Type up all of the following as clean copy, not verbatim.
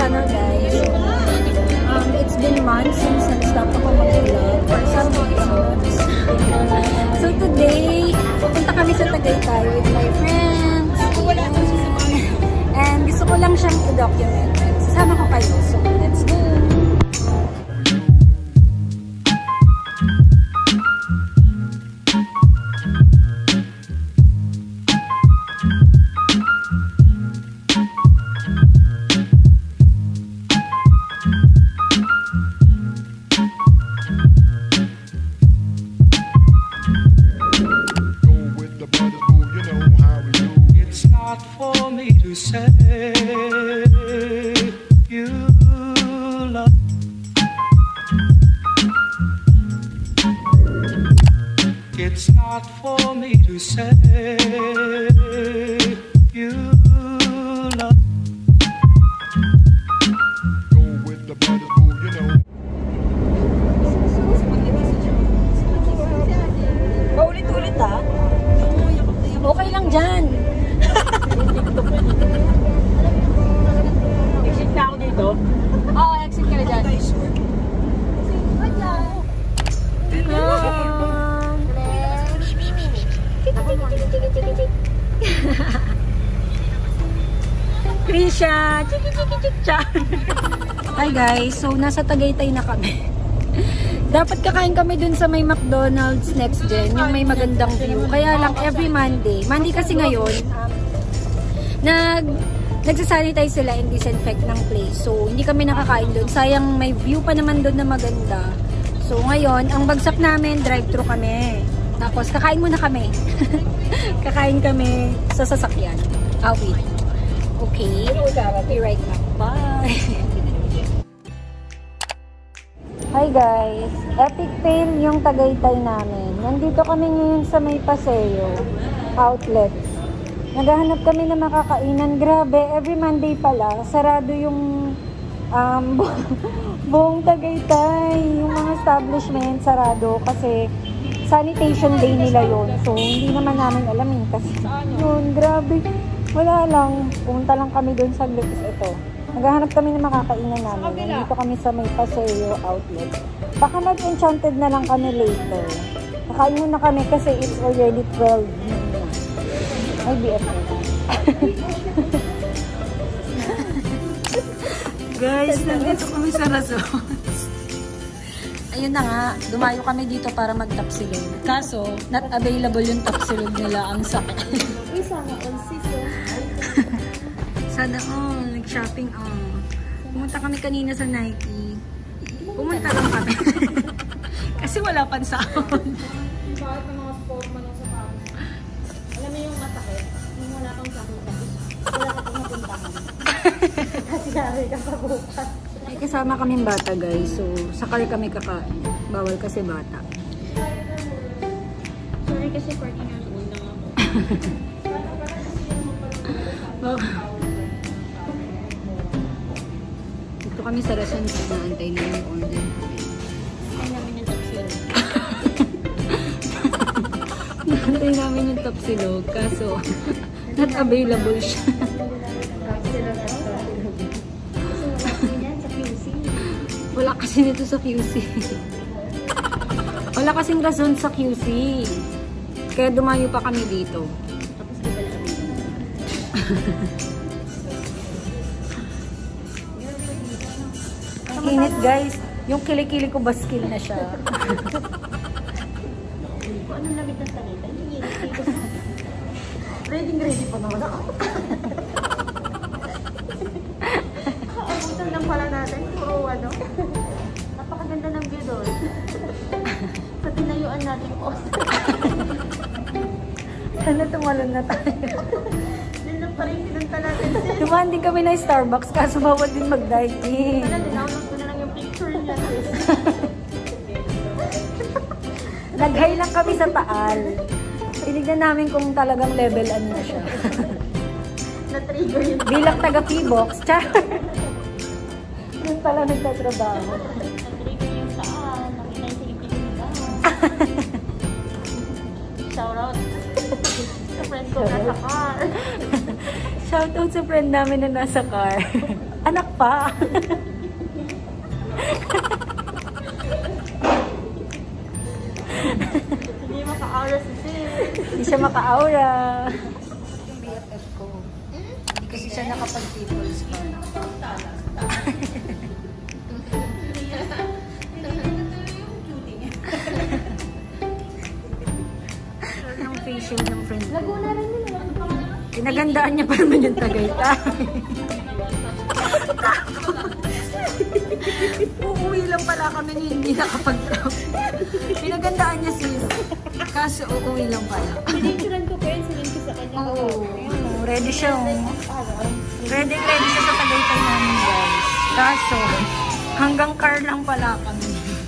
channel, guys. It's been months since nag-stop ako mag-vlog for some reasons. So today, pupunta kami sa Tagaytay with my friends. And gusto ko lang siyang i-document. Sasama ko kayo. So let's go! It's not for me to say you love. Go with the brothers, boo, you know. Paulit-ulit ah. Okay lang dyan. Exit na ako dito. Oo, exit ka na dyan. Krisha! Chiki-chiki-chik-cha! Hi guys, so nasa Tagaytay na kami. Dapat kakain kami dun sa may McDonald's Next Gen, yung may magandang view. Kaya lang every Monday kasi ngayon, nagsasanitize sila and disinfect ng place. So hindi kami nakakain dun. Sayang may view pa naman dun na maganda. So ngayon, ang bagsak namin, drive-thru kami. Tapos kakain muna kami. Kakain kami sa sasakyan. Wait. Okay, be right back. Bye! Hi guys! Epic fail yung Tagaytay namin. Nandito kami ngayon sa may Paseo outlets. Naghahanap kami na makakainan. Grabe, every Monday pala, sarado yung buong Tagaytay. Yung mga establishment, sarado kasi sanitation day nila yon. So, hindi naman namin alam yun kasi yun, grabe. Wala lang. Pumunta lang kami doon sa Lux ito. Naghahanap kami ng makakainan namin. Nandito kami sa may Paseo outlet. Baka mag-enchanted na lang kami later. Kakain muna kami kasi it's already 12. Ay, BFF. Guys, nandito kami sa Razones. Ayun na nga, dumayo kami dito para mag-tapsilog. Kaso, not available yung tapsilog nila. Ang sakit. Uy, sana all season. Sana all, nag-shopping all. Pumunta kami kanina sa Nike. Pumunta lang kami. Kasi wala pang sahod. Bakit ng mga sport man ang sapatos? Alam mo yung masakit? Yung wala pang sahod. Wala ka pang mapuntahan. Kasi yari ka pa bukas. May kasama kaming bata guys. So, sakali kami kakain. Bawal kasi bata. Sorry kasi 14 years old lang ako. Dito kami sa Rason. Naantay na yung order. Ay namin yung tapsilog. Naantay namin yung tapsilog. Kaso, not available siya. Tapsilog at tapsilog. Yan sa QC. Wala kasi nito sa QC. Wala kasing Rason sa QC. Kaya dumayo pa kami dito. Tapos di pala kami. Ang init guys. Yung kilikili ko baskil na siya. Kung anong lamig ng Tagaytay, hindi ready pa naman ako. Kaabutan lang pala natin. Puro ano. Napakaganda ng view doon. Sa tinayuan natin post. Sana tumalon na tayo. Doon lang pa rin pinunta natin. Dumaan din kami na Starbucks kaso bawal din mag-dining. Wala, dinownload ko na lang yung picture niya. Nag-high lang kami sa Taal. Tinignan namin kung talagang level ano na siya. Na-trigger yung Bilang taga-P-Box, char. Doon pala nagtatrabaho. na-trigger yung saan. Nakita yung sinipilin nila. Shout out. Sa friend ko nasa car. Shoutout sa friend namin na nasa car. Anak pa. Hindi maka-aura si sis. Hindi siya maka-aura. Yung BFF ko. Hindi kasi siya nakapag-people's pa. Yung facial ng friend ko. Laguna rin nila. Kinagandaan niya pa naman yung Tagaytay. Uuwi lang pala kami, hindi nakapag-drop. Pinagandaan niya sis. Kaso uuwi lang pala. Pinicturan ko pa yun, silin ko sa kanya. Oo. Ready siya. Ready siya sa Tagaytay namin guys. Kaso, hanggang car lang pala kami.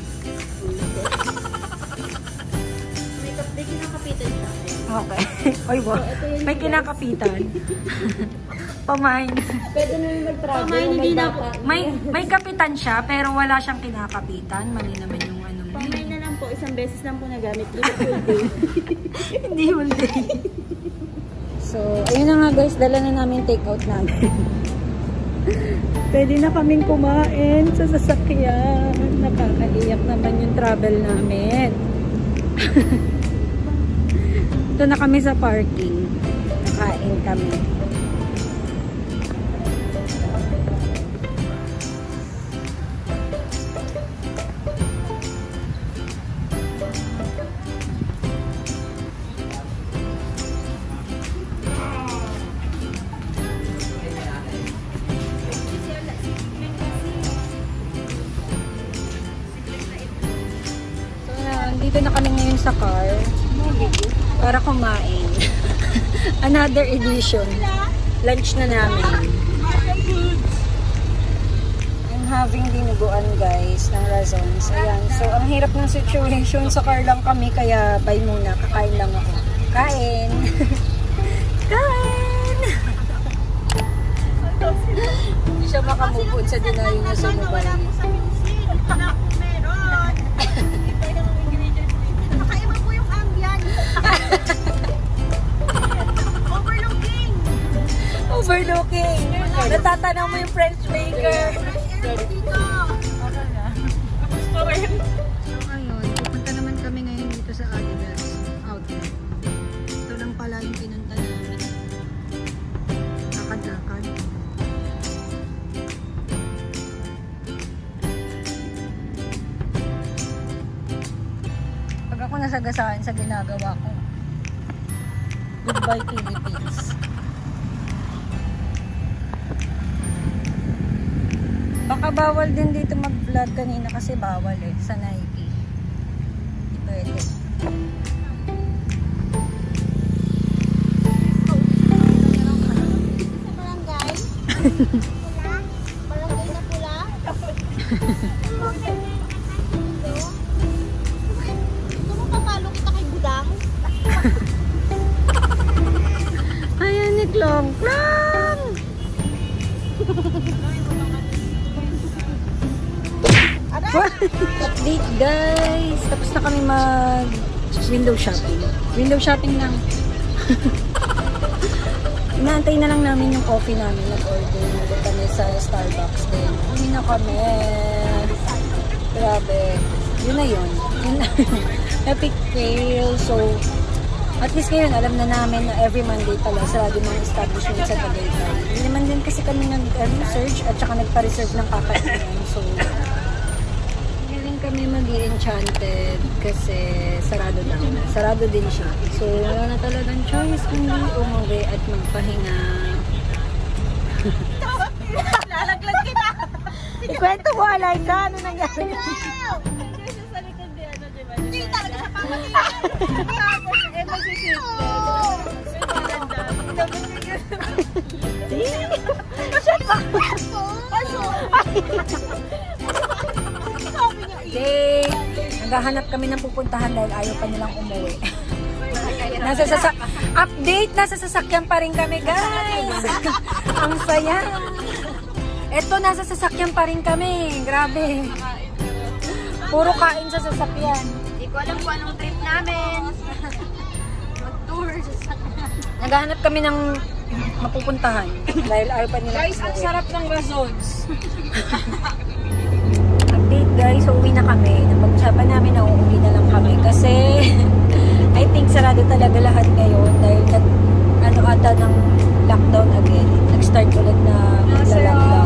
May kinakapitan siya. Okay. Oy, wow. May kinakapitan. Pamain. Pwede na yung mag-travel. Pamain, hindi na po. May kapitan siya, pero wala siyang kinakapitan. Mali naman yung ano. Pamain na lang po, isang beses lang po nagamit. Hindi Hindi whole day. So, ayun na nga guys, dala na namin take-out namin. Pwede na kaming kumain sa sasakyan. Nakakaiyak naman yung travel namin. Ito na kami sa parking. Nakain kami. Dito na kami ngayon sa car para kumain. Another edition. Lunch na namin. I'm having dinuguan guys ng Razons. Ayan. So, ang hirap ng situation. Sa car lang kami kaya bye muna. Kakain lang ako. Kain! Kain! Hindi siya makamupod sa dinayo niya sa mobile. Overlooking. Natatanaw mo yung French maker. So ayun, pupunta naman kami ngayon dito sa Adidas outlet. Ito lang pala yung pinunta namin. Lakad-lakad. Pag ako nasagasaan sa ginagawa ko, goodbye Philippines. Baka bawal din dito mag-vlog kanina kasi bawal eh, sa Nike. Hindi pwede. Barangay? Pula? Barangay na pula? Gusto mo papalo kita kay Budang? Ayan ni Klong Klong! Update guys! Tapos na kami mag window shopping. Window shopping lang. Inaantay na lang namin yung coffee namin. Nag-order na kami sa Starbucks din. Uwi na kami. Grabe. Yun na yun. Yun na yun. Epic fail. So, at least ngayon, alam na namin na every Monday pala sarado mga establishment sa Tagaytay. Hindi naman din kasi kami nag-research at saka nagpa-reserve ng kakainan. So, kami mag-i-enchanted kasi sarado lang. Sarado din siya. So, wala na talagang choice kundi umuwi at magpahinga. Lalaglag kita! Ikwento mo, Eliza. Ano nangyari? Hindi siya sa likod di ano, di ba? Hindi talaga siya pamatingin. Tapos, magsisip. Siya pa! Day! Naghahanap kami ng pupuntahan dahil ayaw pa nilang umuwi. Update! Nasa sasakyan pa rin kami, guys! Ang saya! Eto, nasa sasakyan pa rin kami. Grabe! Puro kain sa sasakyan. Hindi ko alam kung anong trip namin. Mag-tour sa sasakyan. Naghahanap kami ng mapupuntahan. Dahil ayaw pa nila. Guys, ang sarap ng razones. Update guys, uuwi na kami. Napag-usapan namin na uuwi na lang kami. Kasi, I think sarado talaga lahat ngayon. Dahil ata ng lockdown again. Nag-start ulit na magla-lockdown.